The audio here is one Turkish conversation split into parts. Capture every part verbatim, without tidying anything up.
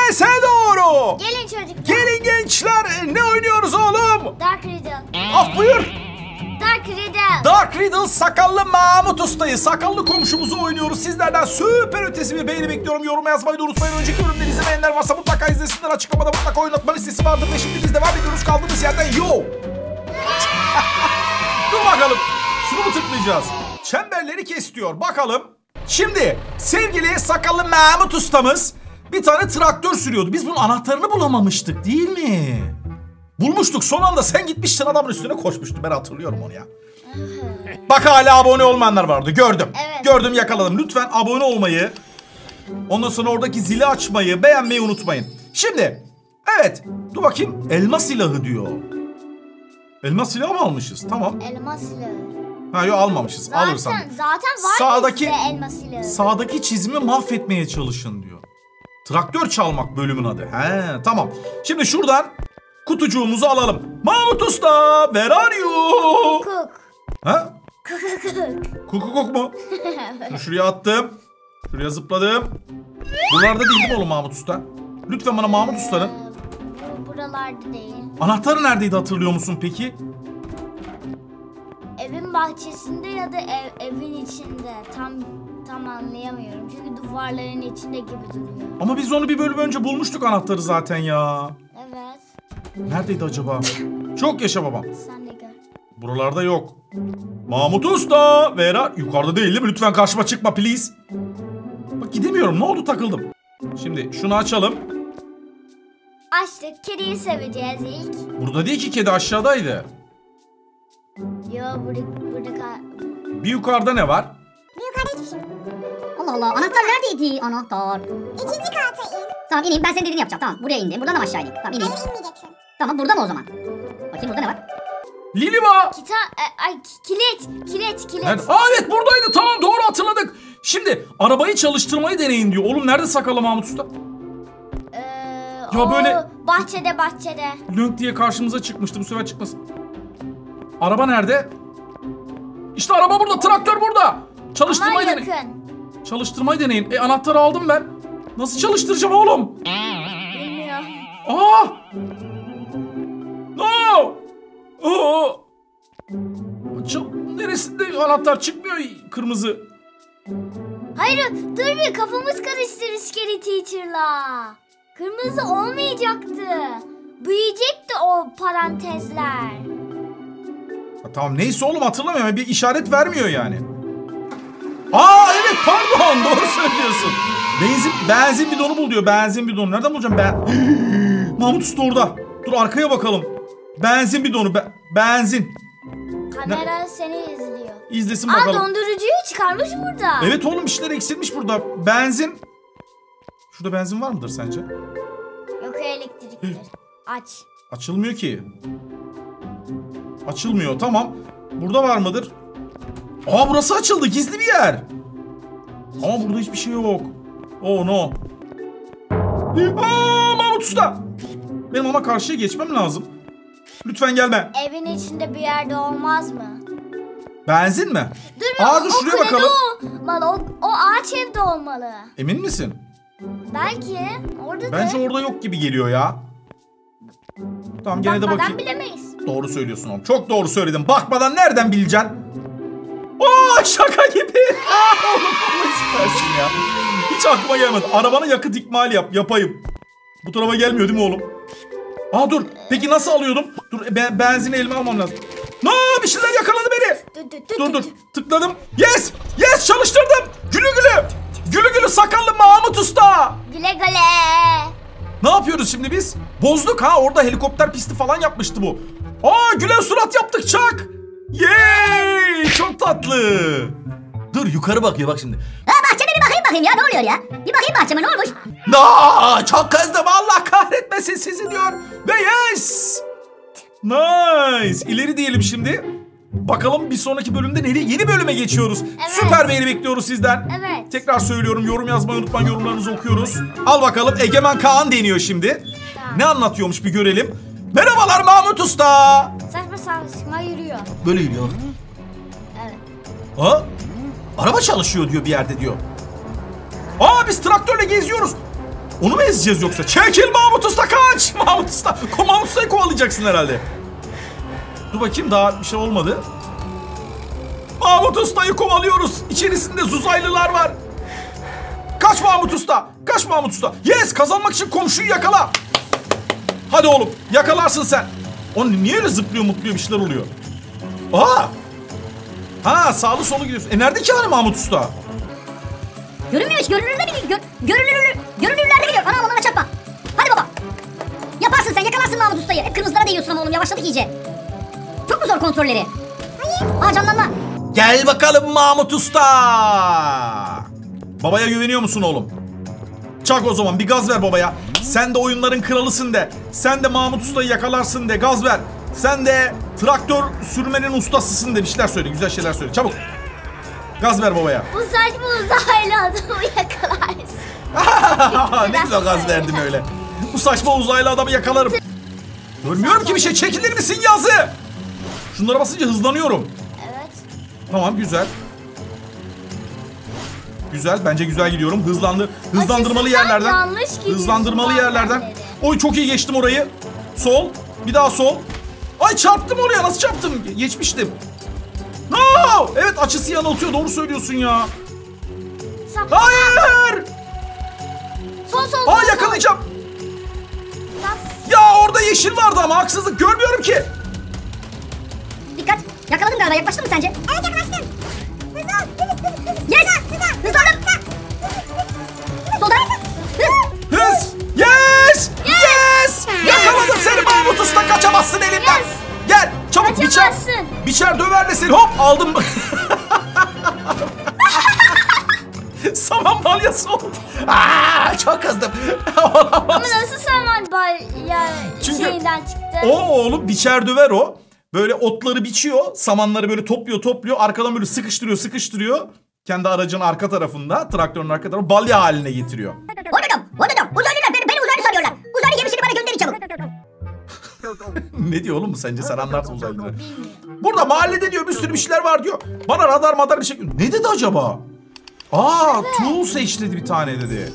Enes'e doğru. Gelin çocuklar. Gelin gençler. Ne oynuyoruz oğlum? Dark Riddle. Af buyur. Dark Riddle. Dark Riddle sakallı Mahmut Usta'yı, sakallı komşumuzu oynuyoruz. Sizlerden süper ötesi bir beğeni bekliyorum. Yorum yazmayı da unutmayın. Önceki ürünleri izlemeyenler varsa mutlaka izlesinler. Açıklamada mutlaka oynatma listesi vardır. Ve şimdi biz devam ediyoruz kaldığımız yerden. Yo! Dur bakalım. Şunu mu tıklayacağız? Çemberleri kes diyor. Bakalım. Şimdi sevgili sakallı Mahmut Ustamız bir tane traktör sürüyordu. Biz bunun anahtarını bulamamıştık değil mi? Bulmuştuk. Son anda sen gitmiştin, adamın üstüne koşmuştun. Ben hatırlıyorum onu ya. Bak hala abone olmayanlar vardı. Gördüm. Evet. Gördüm, yakaladım. Lütfen abone olmayı, ondan sonra oradaki zili açmayı, beğenmeyi unutmayın. Şimdi evet. Dur bakayım. Elma silahı diyor. Elma silahı mı almışız? Tamam. Elma silahı. Ha yok, almamışız. Zaten, Alırsan. zaten var Sağdaki, elma silahı. sağdaki çizimi mahvetmeye çalışın diyor. Traktör çalmak bölümün adı. He tamam. Şimdi şuradan kutucuğumuzu alalım. Mahmut Usta, where are you? Kuk. Ha? Kuk. Kukukuk mu? Şunu şuraya attım. Şuraya zıpladım. Buralarda değil mi oğlum Mahmut Usta? Lütfen bana Mahmut Usta'nın. Ee, buralarda değil. Anahtarı neredeydi, hatırlıyor musun peki? Evin bahçesinde ya da ev, evin içinde. Tam tam anlayamıyorum. Çünkü duvarların içinde gibi duruyor. Ama biz onu bir bölüm önce bulmuştuk anahtarı zaten ya. Evet. Neredeydi acaba? Çok yaşa babam. Sen de gör. Buralarda yok. Mahmut Usta, Vera yukarıda değil, değil mi? Lütfen karşıma çıkma please. Bak gidemiyorum. Ne oldu, takıldım. Şimdi şunu açalım. Açtık. Kediyi seveceğiz ilk. Burada değil ki, kedi aşağıdaydı. Yo burada burada kal. Bir yukarıda ne var? Bir yukarıda hiçbir şey. Allah Allah, anahtar neredeydi? Anahtar. İkinci kata in. Tamam ineyim, ben senin dediğini yapacağım. Tamam, buraya indim. Buradan mı aşağı ineyim? Tamam ineyim. Hayır, inmeyeceksin. Tamam, burada mı o zaman? Bakayım burada ne var? Liliba! Kita e, ay kilit kilit kilit. Nerede? Aa evet, buradaydı. Tamam, doğru hatırladık. Şimdi arabayı çalıştırmayı deneyin diyor. Oğlum nerede sakallı Mahmut Usta? Ee, Ya o böyle- bahçede bahçede. Lönk diye karşımıza çıkmıştı, bu sefer çıkmasın. Araba nerede? İşte araba burada, traktör burada. Ama Çalıştırmayı deneyin. yakın. Çalıştırmayı deneyin. E anahtarı aldım ben. Nasıl çalıştıracağım oğlum? Bilmiyor. Aa! No! Oo! Ç- Neresinde anahtar çıkmıyor kırmızı? Hayır dur bir, kafamız karıştı Scary Teacher'la. Kırmızı olmayacaktı. Büyüyecekti o parantezler. Ha, tamam neyse oğlum, hatırlamıyorum. Bir işaret vermiyor yani. Aa evet, pardon, doğru söylüyorsun. Benzin, benzin bidonu bul diyor. Benzin bidonu. Nereden bulacağım ben? Mahmut Usta orada. Dur arkaya bakalım. Benzin bidonu. Be- benzin. Kamera seni izliyor. İzlesin Aa bakalım. dondurucuyu çıkarmış burada. Evet oğlum, bir şeyler eksilmiş burada. Benzin. Şurada benzin var mıdır sence? Yok elektrikler. Aç. Açılmıyor ki. Açılmıyor. Tamam. Burada var mıdır? Aa burası açıldı. Gizli bir yer. Ama burada hiçbir şey yok. Oh no. Aa Mahmut Usta. Benim ama karşıya geçmem lazım. Lütfen gelme. Evin içinde bir yerde olmaz mı? Benzin mi? Dur bir, Aa o- dur o şuraya kulede bakalım. olmalı. O, o ağaç evde olmalı. Emin misin? Belki orada Bence da. orada yok gibi geliyor ya. Tamam gene de Bakmadan bakayım. bilemeyiz. Doğru söylüyorsun oğlum. Çok doğru söyledim. Bakmadan nereden bileceksin? Oo şaka gibi. Aa, oğlum Allah istersin ya. Hiç aklıma gelmedi. Arabanın yakıt ikmali yap. Yapayım. Bu tarafa gelmiyor değil mi oğlum? Aa dur. Peki nasıl alıyordum? Dur ben benzini elime almam lazım. No, bir şeyler yakaladı beni. Dur dur dur. Dur dur. Tıkladım. Yes. Yes çalıştırdım. Gülü gülü. Gülü gülü sakallı Mahmut Usta. Güle güle. Ne yapıyoruz şimdi biz? Bozduk ha, orada helikopter pisti falan yapmıştı bu. Aa gülen surat yaptık çak. Yay çok tatlı. Dur yukarı bakıyor bak şimdi. Ha, bahçeme bir bakayım bakayım ya, ne oluyor ya? Bir bakayım bahçeme, ne olmuş? Aa, çok kızdım, Allah kahretmesin sizi diyor. Ve yes. Nice. İleri diyelim şimdi. Bakalım bir sonraki bölümde nereye? Yeni bölüme geçiyoruz. Evet. Süper beğeni bekliyoruz sizden. Evet. Tekrar söylüyorum, yorum yazmayı unutmayın, yorumlarınızı okuyoruz. Al bakalım, Egemen Kaan deniyor şimdi. Tamam. Ne anlatıyormuş bir görelim. Merhabalar Mahmut Usta. Saçma saçma yürüyor. Böyle yürüyor. Evet. Ha? Araba çalışıyor diyor bir yerde diyor. Aa biz traktörle geziyoruz. Onu mu ezeceğiz yoksa? Çekil Mahmut Usta, kaç! Mahmut Usta. Mahmut Usta'yı kovalayacaksın herhalde. Dur bakayım, daha bir şey olmadı. Mahmut Usta'yı kovalıyoruz. İçerisinde uzaylılar var. Kaç Mahmut Usta. Kaç Mahmut Usta. Yes, kazanmak için komşuyu yakala. Hadi oğlum, yakalarsın sen. O niye öyle zıplıyor mutluyor, bir şeyler oluyor. Aa! Ha, sağlı solu gidiyorsun. E nerede ki hani Mahmut Usta? Görünmüyormuş, görünürde biliyor. Gör, görünür, görünürlerde biliyor. Ana onlara çarpma. Hadi baba. Yaparsın sen, yakalarsın Mahmut Usta'yı. Hep kırmızılara değiyorsun ama oğlum, yavaşladık iyice. Çok mu zor kontrolleri? Hayır. Aa, canlanma. Gel bakalım Mahmut Usta. Babaya güveniyor musun oğlum? Çak o zaman, bir gaz ver babaya. Sen de oyunların kralısın de. Sen de Mahmut Usta'yı yakalarsın de, gaz ver. Sen de traktör sürmenin ustasısın de, bir şeyler söyle, güzel şeyler söyle, çabuk. Gaz ver babaya. Bu saçma uzaylı adamı yakalarsın. Ne güzel gaz verdin öyle. Bu saçma uzaylı adamı yakalarım. Görmüyorum ki bir şey, çekilir misin yazı? Şunlara basınca hızlanıyorum. Evet. Tamam, güzel. Güzel, bence güzel gidiyorum. Hızlandır, hızlandırmalı yerlerden. Yanlış gidiyorsun Hızlandırmalı yerlerden. yerleri. Oy, çok iyi geçtim orayı. Sol, bir daha sol. Ay, çarptım oraya, nasıl çarptım? Geçmiştim. No! Evet, açısı yanıltıyor, doğru söylüyorsun ya. Sağ. Hayır! Sol sol. Aa, sol, yakalayacağım. sol. Ya orada yeşil vardı ama haksızlık, görmüyorum ki. Dikkat. Yakaladım galiba. Yaklaştın mı sence? Evet, yaklaştım. Hızlı ol. Yes. Hızlandım. Soldan. Hız. Hız! Yes! Yes! Yakaladım seni Mahmut Usta, kaçamazsın elimden. Yes. Gel çabuk, biçer. Kaçamazsın. Biçer döverle seni, hop aldım. Saman balyası oldu. Aa, çok kızdım. Olamaz. Ama nasıl saman bal ya Çünkü şeyinden çıktı? O oğlum biçer döver o. Böyle otları biçiyor, samanları böyle topluyor topluyor, arkadan böyle sıkıştırıyor sıkıştırıyor. Kendi aracın arka tarafında, traktörün arka tarafında balya haline getiriyor. Oradam. Oradam. Uzaylılar beni, beni uzaylı sanıyorlar. Uzaylı gemisini bana gönderin çabuk. Ne diyor oğlum bu sence? Sen anlarsın uzaylıları. Burada mahallede diyor bir sürü bir şeyler var diyor. Bana radar madar bir şey... Ne dedi acaba? Aa, tool seç dedi, bir tane dedi.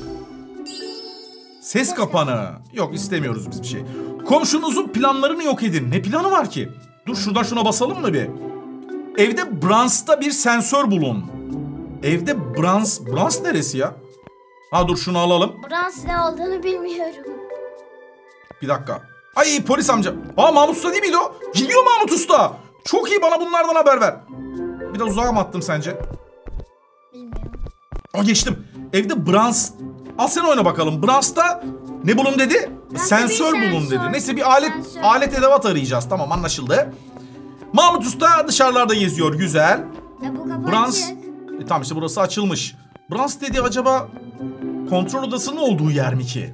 Ses kapanı. Yok, istemiyoruz biz bir şey. Komşunuzun planlarını yok edin. Ne planı var ki? Dur şuradan şuna basalım mı bir? Evde Brans'ta bir sensör bulun. Evde Brans... Brans neresi ya? Ha dur, şunu alalım. Brans ne olduğunu bilmiyorum. Bir dakika. Ay, polis amca. Aa, Mahmut Usta değil miydi o? Gidiyor Mahmut Usta. Çok iyi, bana bunlardan haber ver. Bir de uzağa mı attım sence? Bilmiyorum. Aa, geçtim. Evde Brans... Al sen oyna bakalım. Brans'ta ne bulun dedi? Brans'ta Sensör bir bulun sensör. dedi. Neyse, bir alet Sensör. alet edevat arayacağız. Tamam, anlaşıldı. Mahmut Usta dışarılarda geziyor. Güzel. Ya bu kapı Brans... açık. E, tamam işte, burası açılmış. Brans dedi, acaba kontrol odasının olduğu yer mi ki?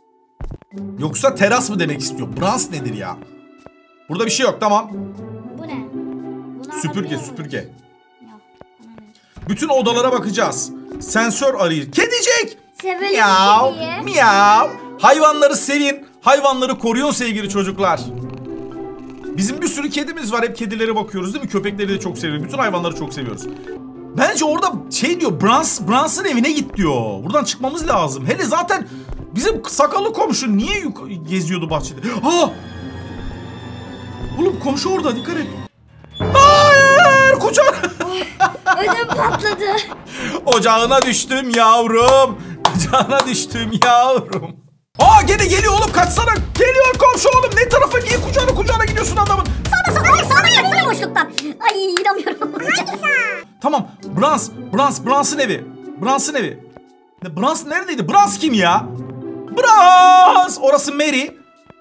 Yoksa teras mı demek istiyor? Brans nedir ya? Burada bir şey yok, tamam. Bu ne? Bunu Süpürge, alabiliyor süpürge. muyuz? Yok. alamıyorum. Bütün odalara bakacağız. Sensör arayır. Kedicik! Sevelim Miyav, kediyi. miyav. Hayvanları sevin. Hayvanları koruyun sevgili çocuklar. Bizim bir sürü kedimiz var. Hep kedilere bakıyoruz değil mi? Köpekleri de çok seviyoruz. Bütün hayvanları çok seviyoruz. Bence orada şey diyor, Brans, Brans'ın evine git diyor. Buradan çıkmamız lazım. Hele zaten bizim sakallı komşu niye yuk- geziyordu bahçede? Aa! Oğlum komşu orada, dikkat et. Hayır! Kucak! Ödüm patladı. Ocağına düştüm yavrum. Ocağına düştüm yavrum. Aa, gene geliyor oğlum, kaçsana. Geliyor komşu oğlum. Ne tarafa, niye kucağına kucağına gidiyorsun adamın? Sağda sağda sağda yatsana boşluktan. Ay, inanmıyorum. Tamam, Brans, Brans, Brans'ın evi. Brans'ın evi. Ne, Brans neredeydi? Brans kim ya? Brans! Orası Mary. Ee,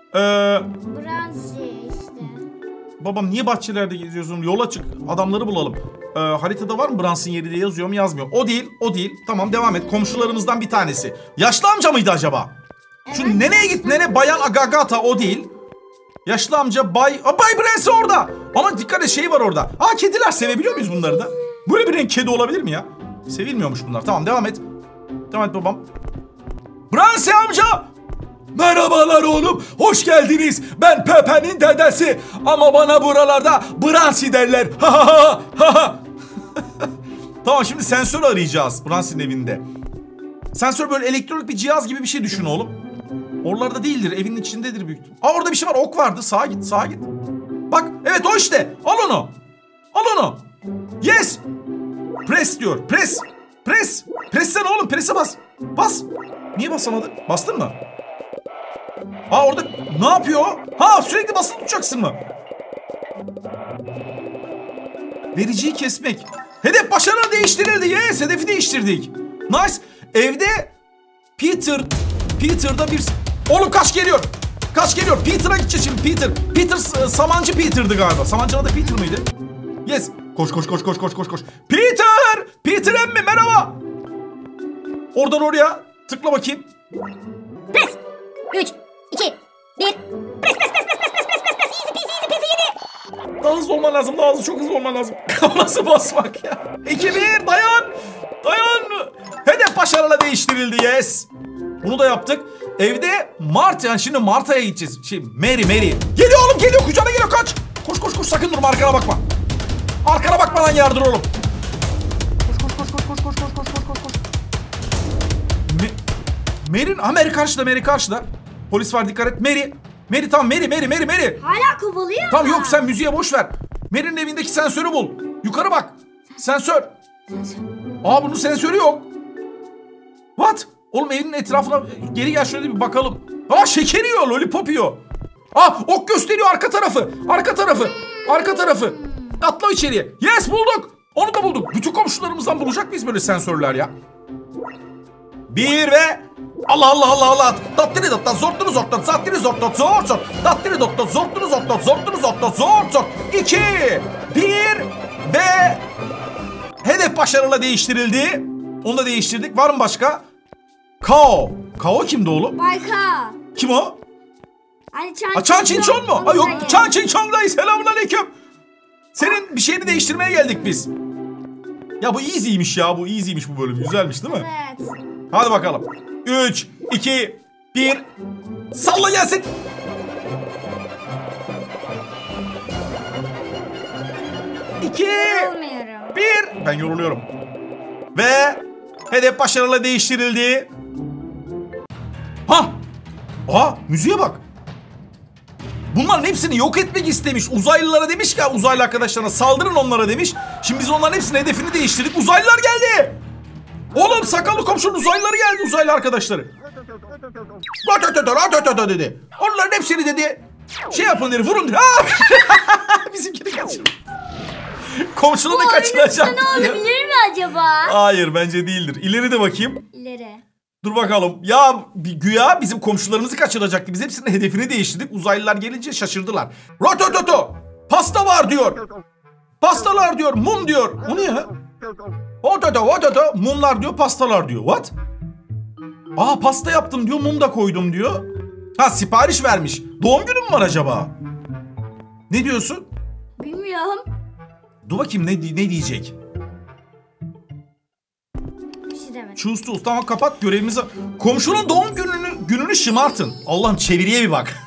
Brans işte. babam niye bahçelerde geziyorsun? Yola çık, adamları bulalım. Ee, haritada var mı Brans'ın yeri diye yazıyor mu, yazmıyor. O değil, o değil. Tamam, devam et. Komşularımızdan bir tanesi. Yaşlı amca mıydı acaba? Şu Evet. neneye git, nene bayan Agagata, o değil. Yaşlı amca Bay... Aa, Bay Brans orada. Ama dikkat et, şey var orada. Aa, kediler, sevebiliyor muyuz bunları da? Böyle bir renk kedi olabilir mi ya? Sevilmiyormuş bunlar. Tamam, devam et. Devam et babam. Brans amca! Merhabalar oğlum, hoş geldiniz. Ben Pepe'nin dedesi. Ama bana buralarda Bransi derler. Ha ha ha ha. Tamam, şimdi sensör arayacağız Bransi'nin evinde. Sensör böyle elektronik bir cihaz gibi bir şey düşün oğlum. Oralarda değildir, evin içindedir büyük ihtimal. Aa orada bir şey var, ok vardı. Sağa git, sağa git. Bak evet o işte. Al onu. Al onu. Yes. Press diyor. Press. Press. Press'ten oğlum, press'e bas. Bas. Niye basamadın? Bastın mı? Aa orada ne yapıyor? Ha sürekli basılı tutacaksın mı? Vericiyi kesmek. Hedef başarılı değiştirildi. Yes, hedefi değiştirdik. Nice. Evde Peter. Peter'da bir... Oğlum kaç geliyor? Kaç geliyor? Peter'a gideceğiz şimdi. Peter. Peter Samancı Peter'dı galiba. Samancı'nın adı Peter mıydı? Yes. Koş koş koş koş koş koş koş. Peter! Peter emmi merhaba. Oradan oraya tıkla bakayım. Press. üç, iki, bir. Press press press press press press press press. Easy peasy easy peasy yedi. Daha hızlı olman lazım. Daha hızlı, çok hızlı olman lazım. Nasıl basmak ya? iki bir dayan. Dayan. Hedef başarıyla değiştirildi. Yes. Bunu da yaptık. Evde Mart, yani şimdi Marta'ya gideceğiz. Şey Mary Mary. Geliyor oğlum, geliyor, kucağına geliyor, kaç. Koş koş koş, sakın durma, arkana bakma. Arkana bakmadan yardır oğlum. Koş koş koş koş koş koş koş koş koş koş. Me Mary'nin, ha Mary karşıda, Mary karşıda. Polis var, dikkat et. Mary. Mary tamam, Mary Mary Mary Mary. Hala kovalıyor. Tamam yok, sen müziğe boş ver. Mary'nin evindeki sensörü bul. Yukarı bak. Sensör. Sensör. Aa bunun sensörü yok. What? Oğlum evinin etrafına geri gel şöyle bir bakalım. Aa şeker yiyor, lollipop yiyor. Aa ok gösteriyor arka tarafı. Arka tarafı. Arka tarafı. Atla içeriye. Yes bulduk. Onu da bulduk. Bütün komşularımızdan bulacak mıyız böyle sensörler ya? Bir ve Allah Allah Allah Allah. Dattiri datta zorttunu zorttan zattiri zorttan zor zor. Dattiri datta zorttunu zorttan zorttunu zorttan zor zor. İki. Bir ve hedef başarıyla değiştirildi. Onu da değiştirdik. Var mı başka? Kao. Kao kimdi oğlum? Bayka. Kim o? Hani Çan, Ha, Çan Çinçon mu? Ha, yok Çan Çinçon'dayız. Selamünaleyküm. Senin bir şeyini değiştirmeye geldik biz. Ya bu easy'ymiş ya. Bu easy'ymiş bu bölüm. Güzelmiş değil mi? Evet. Hadi bakalım. üç, iki, bir. Salla gelsin. iki, Olmuyorum. bir. Ben yoruluyorum. Ve hedef başarıyla değiştirildi. Ha! Aa müziğe bak. Bunların hepsini yok etmek istemiş. Uzaylılara demiş ki uzaylı arkadaşlarına saldırın onlara demiş. Şimdi biz onların hepsinin hedefini değiştirdik. Uzaylılar geldi. Oğlum sakallı komşunun uzaylıları geldi, uzaylı arkadaşları. Dedi. Onların hepsini dedi. Şey yapın dedi, vurun dedi. Bizimkini kaçırın. Komşularını kaçıracak. Bu olabilir mi acaba? Hayır bence değildir. İleri de bakayım. İleri. Dur bakalım. Ya güya bizim komşularımızı kaçıracaktı. Biz hepsinin hedefini değiştirdik. Uzaylılar gelince şaşırdılar. Rotototo. Pasta var diyor. Pastalar diyor. Mum diyor. O ne ya? Ototo ototo. Mumlar diyor. Pastalar diyor. What? Aa pasta yaptım diyor. Mum da koydum diyor. Ha sipariş vermiş. Doğum günü mü var acaba? Ne diyorsun? Bilmiyorum. Dur bakayım ne, ne diyecek? Bir şey demedim. Choose to. Tamam kapat görevimizi. Komşunun doğum gününü gününü şımartın. Allah'ım çeviriye bir bak.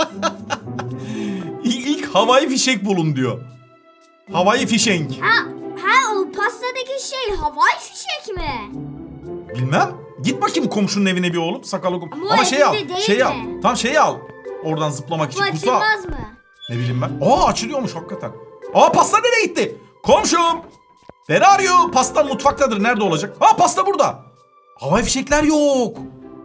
ilk, ilk havai fişek bulun diyor. Havai fişenk. Ha, ha o pastadaki şey havai fişek mi? Bilmem. Git bakayım komşunun evine bir oğlum. Sakalı kum. Ama Ama şey al. evinde değil Şey mi? al. Tam şeyi al. Oradan zıplamak Bu için. Kutu al. açılmaz mı? Ne bileyim ben. Aa açılıyormuş hakikaten. Aa pasta nereye gitti? Komşum. Where are you? Pasta mutfaktadır. Nerede olacak? Aa pasta burada. Havai fişekler yok.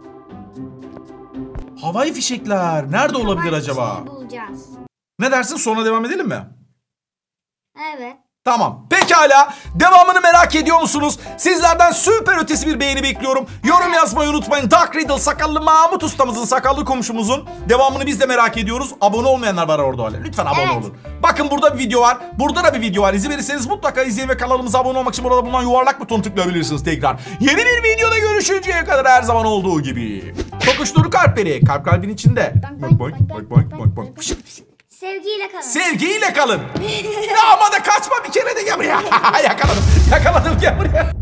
Havai fişekler. Nerede olabilir Havai acaba? fişeği bulacağız. Ne dersin? Sonra devam edelim mi? Evet. Tamam. Pekala. Devamını merak ediyor musunuz? Sizlerden süper ötesi bir beğeni bekliyorum. Yorum yazmayı unutmayın. Dark Riddle sakallı Mahmut ustamızın, sakallı komşumuzun devamını biz de merak ediyoruz. Abone olmayanlar var orada öyle. Lütfen abone Evet. olun. Bakın burada bir video var. Burada da bir video var. İzin verirseniz mutlaka izleyin ve kanalımıza abone olmak için burada bulunan yuvarlak butonu tıklayabilirsiniz tekrar. Yeni bir videoda görüşünceye kadar her zaman olduğu gibi. Tokuştur kalpleri. Kalp kalbin içinde. Bak bak bak bak bak bak. Sevgiyle kalın. Sevgiyle kalın. Ya ama da kaçma bir kere de gel buraya. Yakaladım. Yakaladım gel buraya.